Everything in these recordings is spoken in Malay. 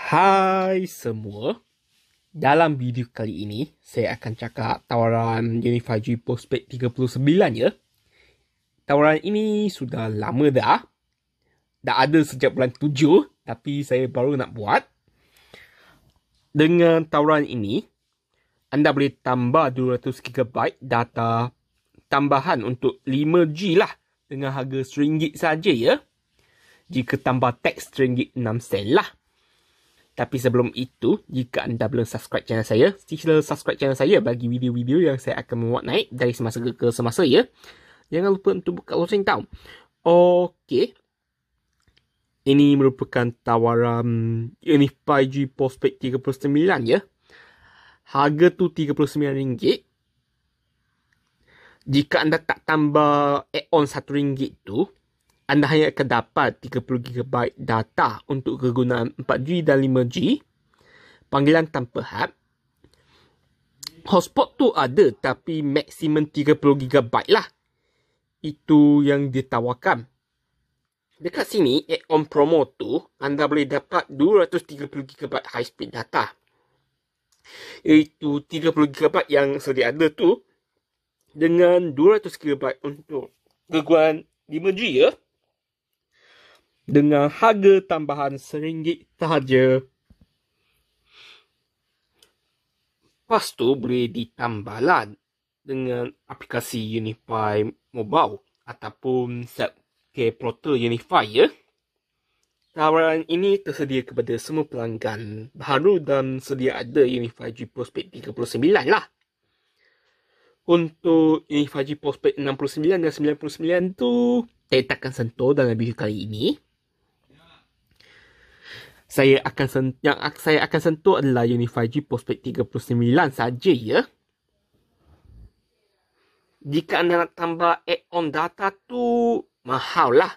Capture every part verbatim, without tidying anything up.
Hai semua. Dalam video kali ini, saya akan cakap tawaran Unify G Postpaid tiga puluh sembilan ya. Tawaran ini sudah lama dah. Dah ada sejak bulan tujuh, tapi saya baru nak buat. Dengan tawaran ini, anda boleh tambah dua ratus gigabyte data tambahan untuk lima G lah. Dengan harga seringgit saja ya. Jika tambah teks seringgit enam sen lah. Tapi sebelum itu, jika anda belum subscribe channel saya, sila subscribe channel saya bagi video-video yang saya akan membuat naik dari semasa ke semasa ya. Jangan lupa untuk buka lonceng tau. Okey. Ini merupakan tawaran Unify G Postpaid tiga puluh sembilan ya. Harga tu tiga puluh sembilan ringgit. Jika anda tak tambah add-on satu ringgit tu, anda hanya akan dapat tiga puluh gigabyte data untuk kegunaan empat G dan lima G. Panggilan tanpa had. Hotspot tu ada tapi maksimum tiga puluh gigabyte lah. Itu yang ditawarkan. Dekat sini, add-on promo tu, anda boleh dapat dua ratus tiga puluh gigabyte high speed data. Iaitu tiga puluh gigabyte yang sedia ada tu dengan dua ratus gigabyte untuk kegunaan lima G ya. Dengan harga tambahan seringgit sahaja. Lepas tu boleh ditambah lah dengan aplikasi Unify Mobile ataupun Self-Care Portal Unify ya. Tawaran ini tersedia kepada semua pelanggan baru dan sedia ada Unify G Postpaid tiga puluh sembilan lah. Untuk Unify G Postpaid enam puluh sembilan dan sembilan puluh sembilan tu saya takkan sentuh dalam video kali ini. Saya akan sen- yang saya akan sentuh adalah Unify G Postpaid tiga puluh sembilan saja ya. Jika anda nak tambah add-on data tu mahal lah.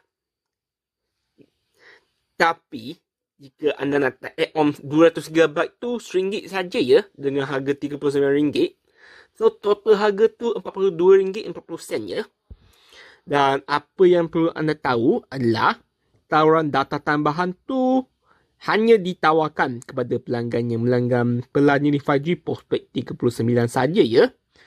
Tapi jika anda nak add-on dua ratus gigabyte tu seringgit saja ya dengan harga tiga puluh sembilan ringgit. So total harga tu empat puluh dua ringgit empat puluh sen ya. Dan apa yang perlu anda tahu adalah tawaran data tambahan tu hanya ditawarkan kepada pelanggan yang melanggan pelan Unify G Postpaid tiga puluh sembilan saja ya.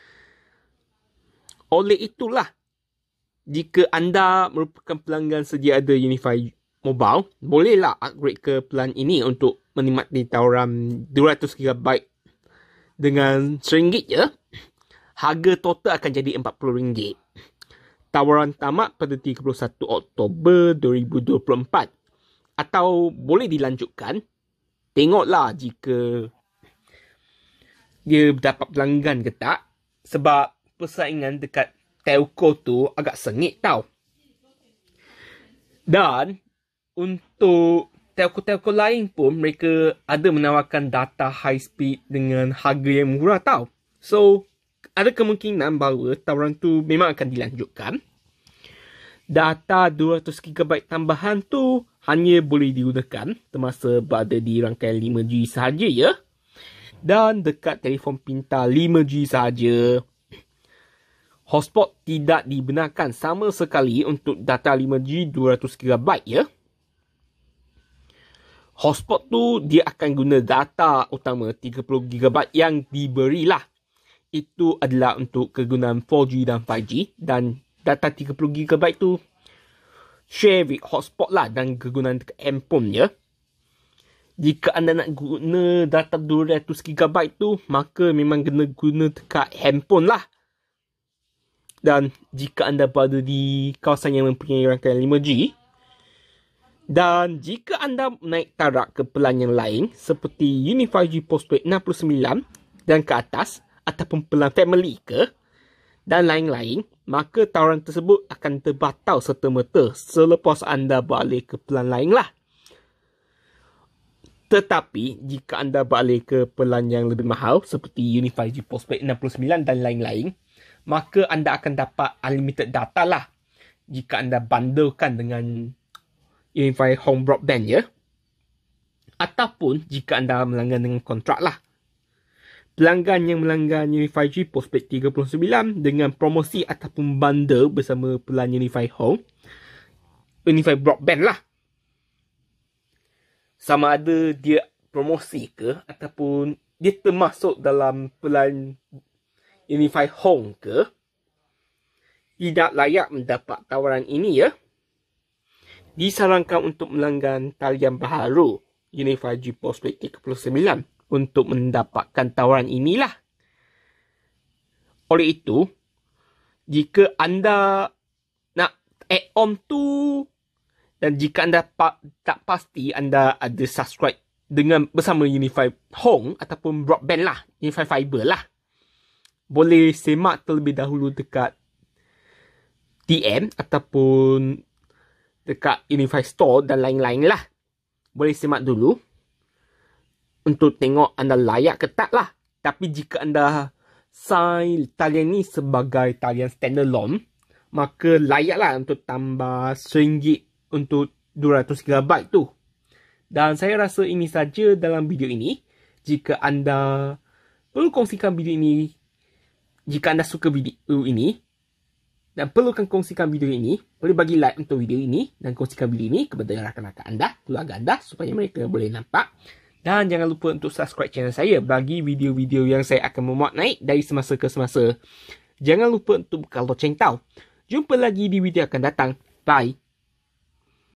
Oleh itulah, jika anda merupakan pelanggan sedia ada Unify Mobile, bolehlah upgrade ke pelan ini untuk menikmati tawaran dua ratus gigabyte dengan seringgit ya. Harga total akan jadi empat puluh ringgit. Tawaran tamat pada tiga puluh satu Oktober dua ribu dua puluh empat. Atau boleh dilanjutkan. Tengoklah jika dia dapat pelanggan ke tak. Sebab persaingan dekat telco tu agak sengit tau. Dan untuk telco-telco lain pun mereka ada menawarkan data high speed dengan harga yang murah tau. So, ada kemungkinan bahawa tawaran tu memang akan dilanjutkan. Data dua ratus gigabyte tambahan tu hanya boleh digunakan semasa berada di rangkaian lima G sahaja ya. Dan dekat telefon pintar lima G sahaja. Hotspot tidak dibenarkan sama sekali untuk data lima G dua ratus gigabyte ya. Hotspot tu dia akan guna data utama tiga puluh gigabyte yang diberilah. Itu adalah untuk kegunaan empat G dan lima G. Dan data tiga puluh gigabyte tu share with hotspot lah dan kegunaan dekat handphone ya. Jika anda nak guna data dua ratus gigabyte tu, maka memang kena guna dekat handphone lah. Dan jika anda berada di kawasan yang mempunyai rangkaian lima G, dan jika anda naik tarak ke pelan yang lain seperti Unify G Postpaid enam puluh sembilan dan ke atas ataupun pelan family ke dan lain-lain, maka tawaran tersebut akan terbatal serta-merta selepas anda beralih ke pelan lain lah. Tetapi, jika anda beralih ke pelan yang lebih mahal seperti Unify G Postpaid enam puluh sembilan dan lain-lain, maka anda akan dapat unlimited data lah jika anda bundlekan dengan Unify Home Broadband ya. Ataupun jika anda melanggan dengan kontrak lah. Pelanggan yang melanggan Unify G Postpaid tiga puluh sembilan dengan promosi ataupun bundle bersama pelan Unify Home, Unify Broadband lah. Sama ada dia promosi ke ataupun dia termasuk dalam pelan Unify Home ke, tidak layak mendapat tawaran ini ya. Disarankan untuk melanggan talian baharu Unify GeForce Blade tiga puluh sembilan untuk mendapatkan tawaran inilah. Oleh itu, jika anda nak add-on tu dan jika anda pa tak pasti anda ada subscribe dengan bersama Unify Home ataupun broadband lah, Unify Fiber lah, boleh semak terlebih dahulu dekat T M ataupun dekat Unify Store dan lain-lain lah. Boleh semak dulu untuk tengok anda layak ke tak lah. Tapi jika anda sign talian ni sebagai talian standalone, maka layaklah untuk tambah seringgit untuk dua ratus gigabyte tu. Dan saya rasa ini saja dalam video ini. Jika anda perlu kongsikan video ini, jika anda suka video ini dan perlukan kongsikan video ini, boleh bagi like untuk video ini dan kongsikan video ini kepada rakan-rakan anda, keluarga anda supaya mereka boleh nampak. Dan jangan lupa untuk subscribe channel saya bagi video-video yang saya akan memuat naik dari semasa ke semasa. Jangan lupa untuk buka loceng tahu. Jumpa lagi di video akan datang. Bye.